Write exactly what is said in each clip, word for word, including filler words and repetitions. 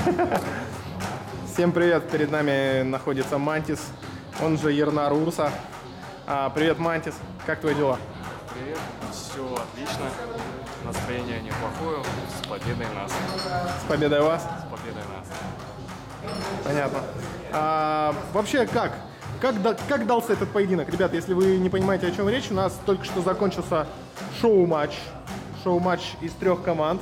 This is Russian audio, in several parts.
Всем привет, перед нами находится Мантис, он же Ернар Урса. А, привет, Мантис, как твои дела? Привет, все отлично, настроение неплохое, с победой нас. С победой вас? С победой нас. Понятно. А, вообще как? Как, да, как дался этот поединок? Ребят, если вы не понимаете, о чем речь, у нас только что закончился шоу-матч. Шоу-матч из трех команд.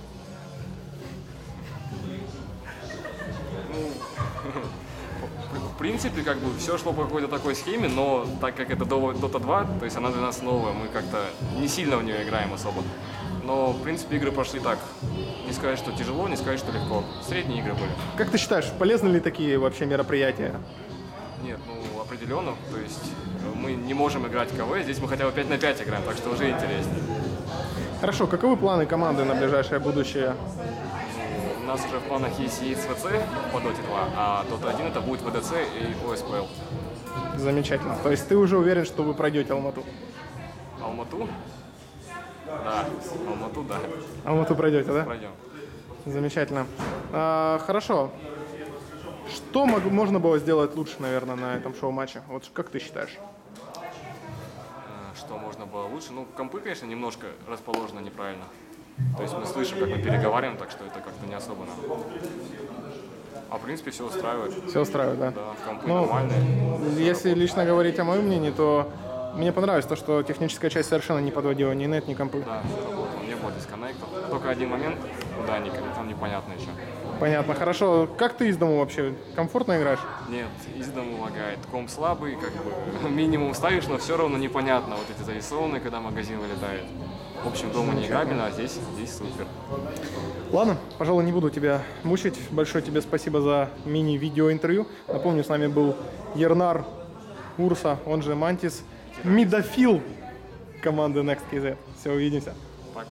В принципе, как бы все шло по какой-то такой схеме, но так как это Дота два, то есть она для нас новая, мы как-то не сильно в нее играем особо. Но, в принципе, игры прошли так. Не сказать, что тяжело, не сказать, что легко. Средние игры были. Как ты считаешь, полезны ли такие вообще мероприятия? Нет, ну, определенно. То есть мы не можем играть КВ, здесь мы хотя бы пять на пять играем, так что уже интереснее. Хорошо, каковы планы команды на ближайшее будущее? У нас уже в планах есть и СВЦ по Доте два, а Дота один это будет ВДЦ и ОСПЛ. Замечательно. То есть ты уже уверен, что вы пройдете Алмату? Алмату? Да, Алмату, да. Алмату пройдете, да? Пройдем. Замечательно. А, хорошо. Что мог, можно было сделать лучше, наверное, на этом шоу-матче? Вот как ты считаешь? Что можно было лучше? Ну, компы, конечно, немножко расположены неправильно. То есть мы слышим, как мы переговариваем, так что это как-то не особо надо. А в принципе все устраивает. Все устраивает, да? Да, компы ну, нормальные. Если лично говорить о моем мнении, то мне понравилось то, что техническая часть совершенно не подводила ни нет, ни компы. Да, все работало, не было дисконнектов. Только один момент у Даника, там непонятно еще. Понятно, хорошо. Как ты из дома вообще? Комфортно играешь? Нет, из дома лагает. Комп слабый, как бы минимум ставишь, но все равно непонятно. Вот эти зарисованные, когда магазин вылетает. В общем, дома не играбельно, а здесь, здесь супер. Ладно, пожалуй, не буду тебя мучить. Большое тебе спасибо за мини-видео-интервью. Напомню, с нами был Ернар Урса, он же Мантис, мидофил команды Next кей зет. Все, увидимся.